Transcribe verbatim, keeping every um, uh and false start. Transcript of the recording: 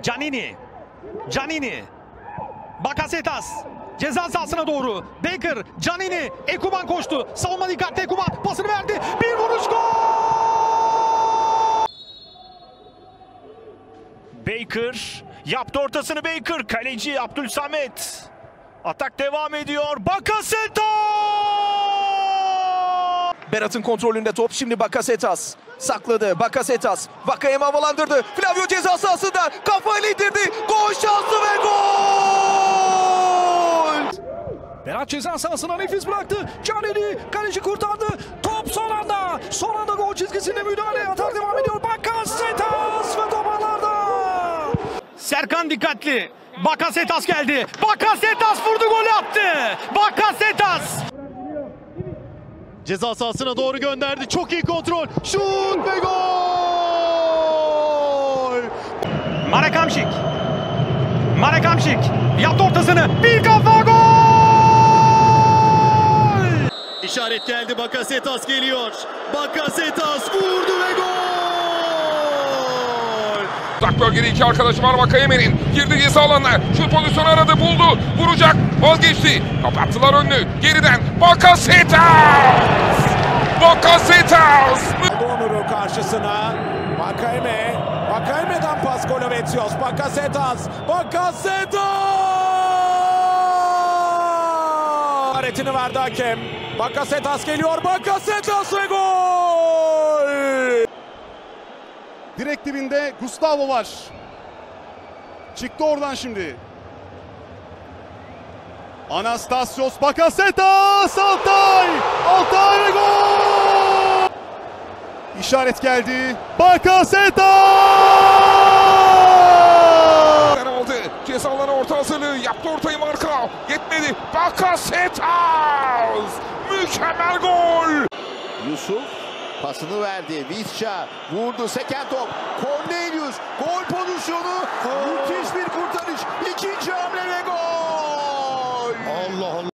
Canini. Canini. Bakasetas. Ceza sahasına doğru. Baker. Canini. Ekuban koştu. Savunma dikkatli Ekuban. Pasını verdi. Bir vuruş gol. Baker. Yaptı ortasını Baker. Kaleci Abdülsamet. Atak devam ediyor. Bakasetas! Berat'ın kontrolünde top. Şimdi Bakasetas. Sakladı. Bakasetas. Vakayeme havalandırdı. Flavio ceza sahasında. Kafayla indirdi. Gol şansı ve gol! Berat ceza sahasına nefis bıraktı. Canini. Kaleci kurtardı. Top son anda. Son anda gol çizgisinde müdahale. Atar devam ediyor. Bakasetas ve top ağlarda. Serkan dikkatli. Bakasetas geldi. Bakasetas vurdu, golü attı. Bakasetas. Ceza sahasına doğru gönderdi. Çok iyi kontrol. Şut ve gol! Marek Hamšík. Marek Hamšík yaptı ortasını. Bir kafa gol! İşaret geldi. Bakasetas geliyor. Bakasetas vurdu ve gol! Uzak bölgede iki arkadaşı var Vakayeme'nin. Girdi ceza alanına. Şut pozisyonu aradı, buldu. Vuracak. Vazgeçti. Kapattılar önünü. Geriden Bakasetas! Bakasetas! Onur'u karşısına. Vakayeme. Vakayeme'den pas Golovetsios. Bakasetas. Bakasetas! Haretini verdi hakem. Bakasetas geliyor. Bakasetas ve gol! Direkt dibinde Gustavo var. Çıktı oradan şimdi. Anastasios Bakasetas! Altay! Altay ve gol! İşaret geldi. Bakasetas! Aldı. Ceza alanı orta hazırlığı. Yaptı ortayı marka. Yetmedi. Bakasetas! Mükemmel gol! Yusuf pasını verdi. Visca vurdu. Seken top. Cornelius. Gol pozisyonu. Müthiş bir kurtarış. İkinci